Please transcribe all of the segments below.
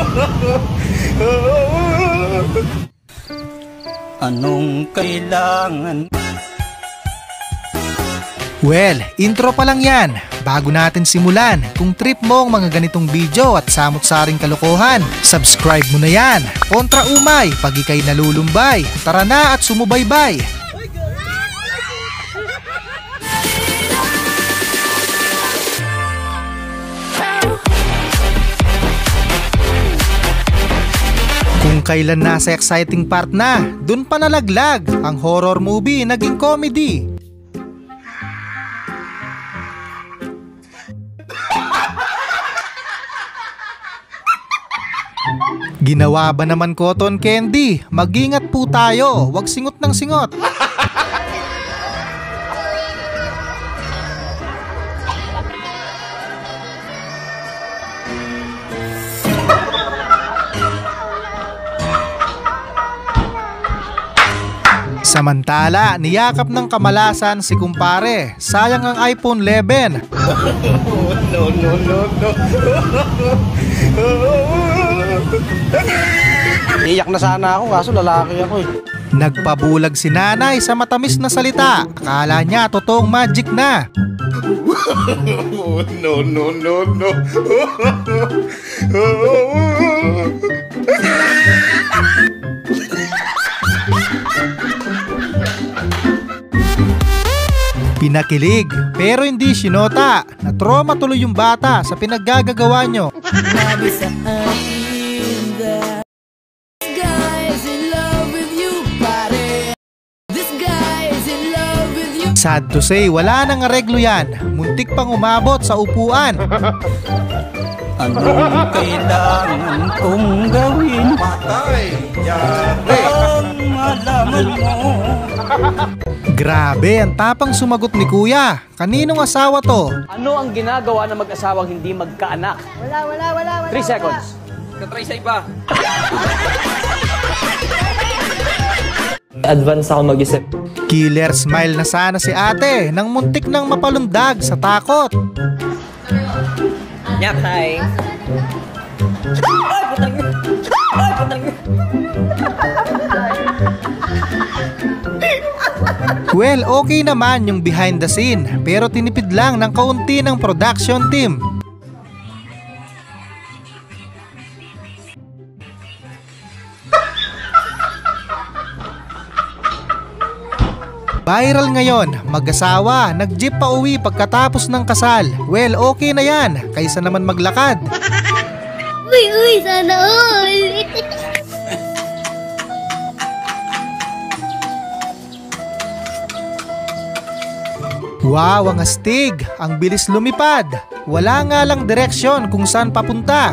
Anong kailangan? Well, intro pa lang yan. Bago natin simulan, kung trip mo ang mga ganitong video at samot-saring kalokohan, subscribe mo na yan. Kontra umay, pag ikay nalulumbay. Tara na at sumubaybay. Kung kailan nasa exciting part na, dun pa nalaglag. Ang horror movie naging comedy. Ginawa ba naman cotton candy? Mag-ingat po tayo, wag singot ng singot. Samantala, niyakap ng kamalasan si kumpare. Sayang ang iPhone 11. No. Iyak na sana ako kaso lalaki ako eh. Nagpabulag si nanay sa matamis na salita. Akala niya totoong magic na. No. Pinakilig pero hindi sinota. Na-trauma tuloy yung bata sa pinaggagawa nyo. Sad to say, wala nang areglo yan. Muntik pang umabot sa upuan. Anong kailangan kong gawin? Patay! Ang malaman mo. Grabe, ang tapang sumagot ni kuya. Kaninong asawa to? Ano ang ginagawa ng mag-asawang hindi magkaanak? Wala. 3 seconds. Katry sa iba. Advance ako mag-isip. Killer smile na sana si ate nang muntik nang mapalundag sa takot. Nyakay. Well, okay naman yung behind the scene, pero tinipid lang ng kaunti ng production team. Viral ngayon, mag-asawa, nag-jeep pa uwi pagkatapos ng kasal. Well, okay na yan, kaysa naman maglakad. Uy, sana all! Wow, ang astig, ang bilis lumipad. Wala nga lang direksyon kung saan papunta.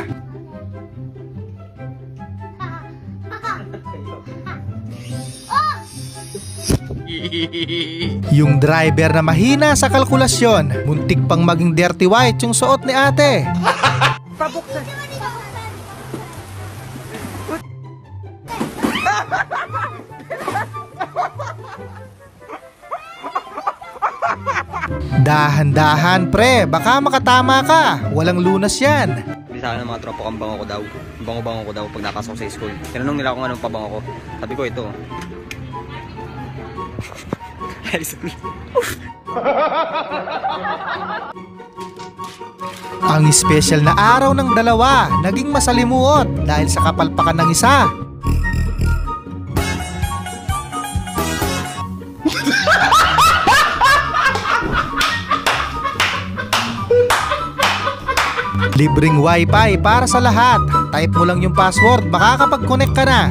Yung driver na mahina sa kalkulasyon, muntik pang maging dirty white yung suot ni ate. Dahan-dahan pre, baka makatama ka. Walang lunas yan. Hindi sa akin ng mga tropa ko ang bango ko daw. Bango-bango ko daw pag nakasok sa school. Tinanong nila kung anong pabango ko. Sabi ko ito. Ang special na araw ng dalawa naging masalimuot dahil sa kapalpakan ng isa. Libreng wifi para sa lahat. Type mo lang yung password, makakapag-connect ka na.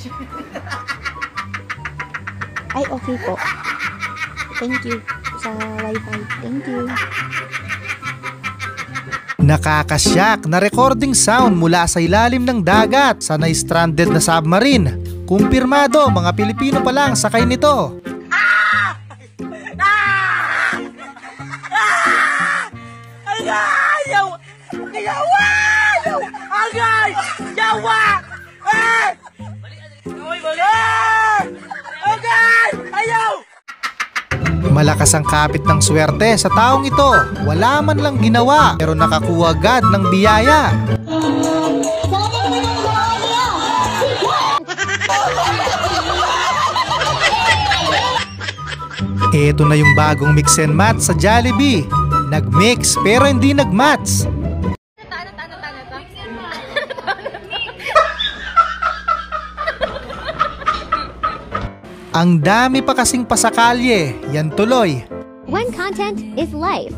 Ay, okay po. Thank you sa wifi. Thank you. Nakakasyak na recording sound mula sa ilalim ng dagat sa na-stranded na submarine. Kumpirmado, mga Pilipino pa lang sakay nito. Malakas ang kapit ng swerte sa taong ito. Wala man lang ginawa pero nakakuha agad ng biyaya. Eto na yung bagong mix and match sa Jollibee. Nag-mix pero hindi nag-match. Ang dami pa kasing pasakalye, yan tuloy. When content is life.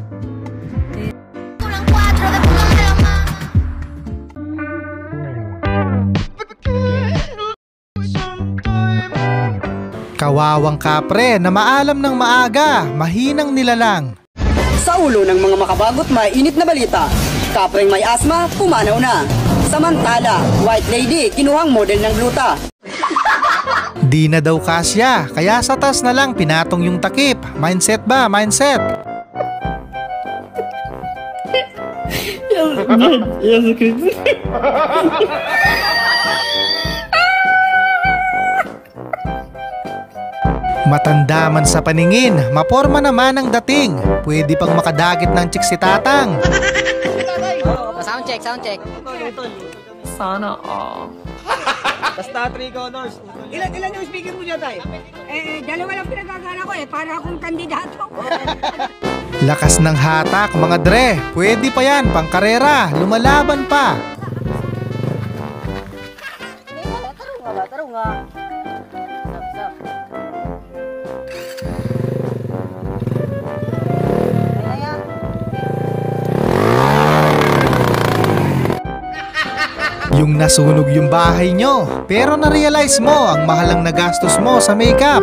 Kawawang kapre na maalam ng maaga, mahinang nilalang. Sa ulo ng mga makabagot mainit na balita, kapreng may asma, pumanaw na. Samantala, white lady, kinuhang model ng gluta. Di na daw kasya, kaya sa tas na lang pinatong yung takip. Mindset ba? Mindset? Matanda man sa paningin, maporma naman ang dating. Pwede pang makadagit ng chicks si Tatang. Sound check, sound check. Sana all. Basta 3 corners. Ilan yung speaker mo dyan, tay? Dalawa lang pinagagana ko para akong kandidato. Lakas ng hatak mga dre. Pwede pa yan, pang karera. Lumalaban pa. Taro nga. Yung nasunog yung bahay nyo, pero na-realize mo ang mahalang nagastos mo sa makeup.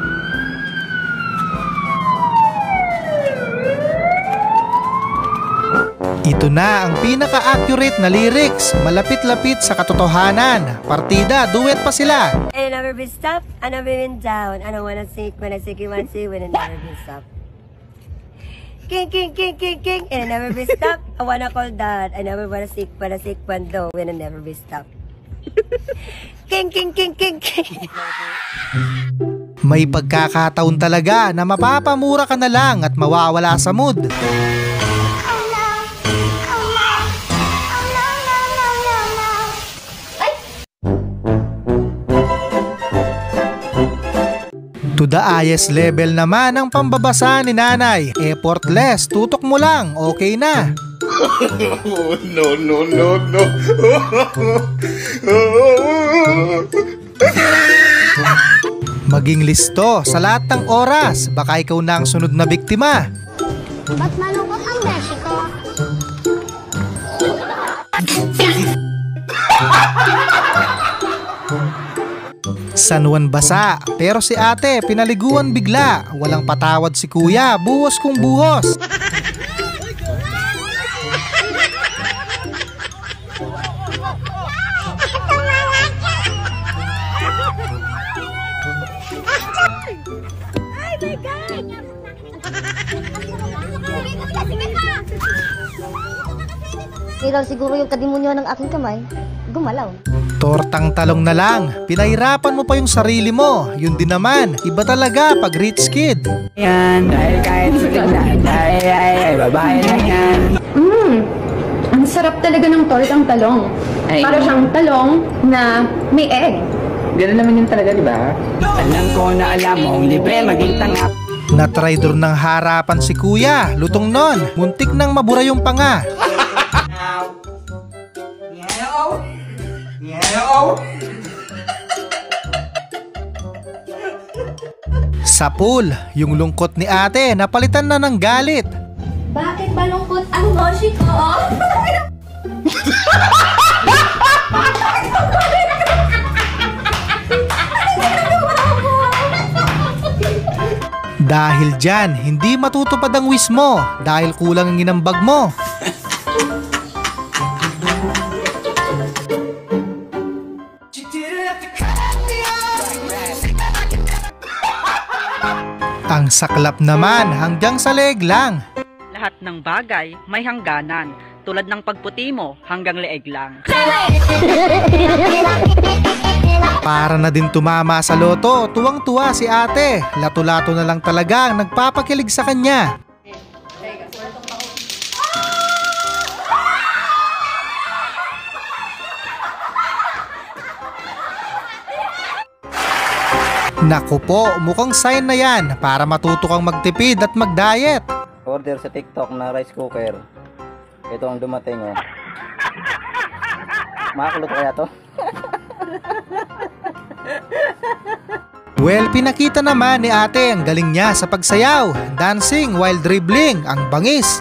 Ito na ang pinaka-accurate na lyrics, malapit-lapit sa katotohanan. Partida, duet pa sila. And I never been stopped, I never been down. I don't wanna sink when I sink you want to when I never been stopped. King, king, king, king, king, and I never be stopped. I wanna call that. I never wanna sick one though, when I never be stopped. King, king, king, king, king. May pagkakataon talaga na mapapamura ka na lang at mawawala sa mood. To the highest level naman ang pambabasa ni nanay. Effortless, tutok mo lang, okay na. No, no, no, no. Maging listo sa lahat ng oras, baka ikaw na ang sunod na biktima. Ba't malungkot ang beshi ko? San Juan basa, pero si ate pinaliguan bigla. Walang patawad si kuya, buhos kung buhos. Pero siguro yung kadimonyo ng aking kamay, gumalaw. Tortang talong na lang, pinahirapan mo pa yung sarili mo. Yun din naman, iba talaga pag rich kid. Yan, dahil kahit sulignan, ay, babae na yan. Ang sarap talaga ng tortang talong. Para siyang talong na may egg. Gano'n naman yun talaga, di ba? Alam ko na alam mong libre maging tanga. Na-traitor ng harapan si kuya, lutong nun, muntik nang mabura yung panga. Sa pool, yung lungkot ni ate napalitan na ng galit. Bakit malungkot ang moshi ko? Dahil dyan, hindi matutupad ang wish mo dahil kulang ang inambag mo. Ang saklap naman hanggang sa leeg lang. Lahat ng bagay may hangganan. Tulad ng pagputi mo hanggang leeg lang. Para na din tumama sa loto, tuwang-tuwa si ate. Lato-lato na lang talaga ang nagpapakilig sa kanya. Naku po, mukhang sign na yan para matuto kang magtipid at mag-diet. Order sa TikTok na rice cooker. Ito ang dumating oh. Makakaluto kaya to? Well, pinakita naman ni ate ang galing niya sa pagsayaw, dancing while dribbling, ang bangis.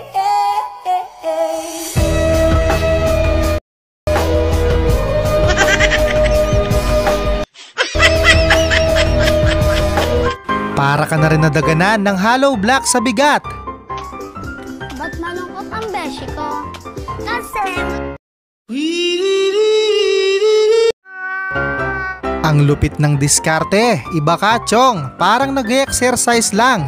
Para ka na rin nadaganan ng hollow block sa bigat. Ba't malungkot ang beshi ko? Kasi... Ang lupit ng diskarte, iba ka chong, parang nag-exercise lang.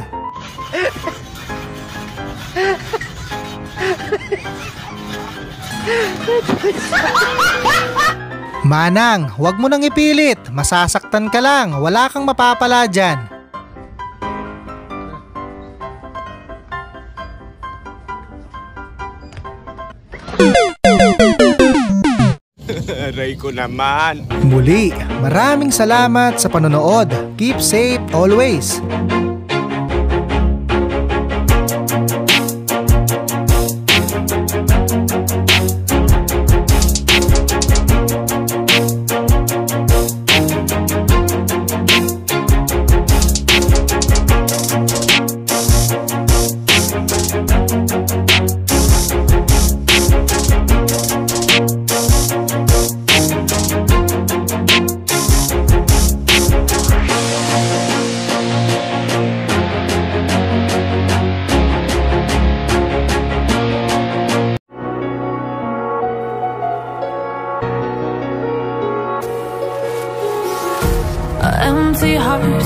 Manang, huwag mo nang ipilit, masasaktan ka lang, wala kang mapapala dyan. Aray ko naman. Muli, maraming salamat sa panonood. Keep safe always. Empty heart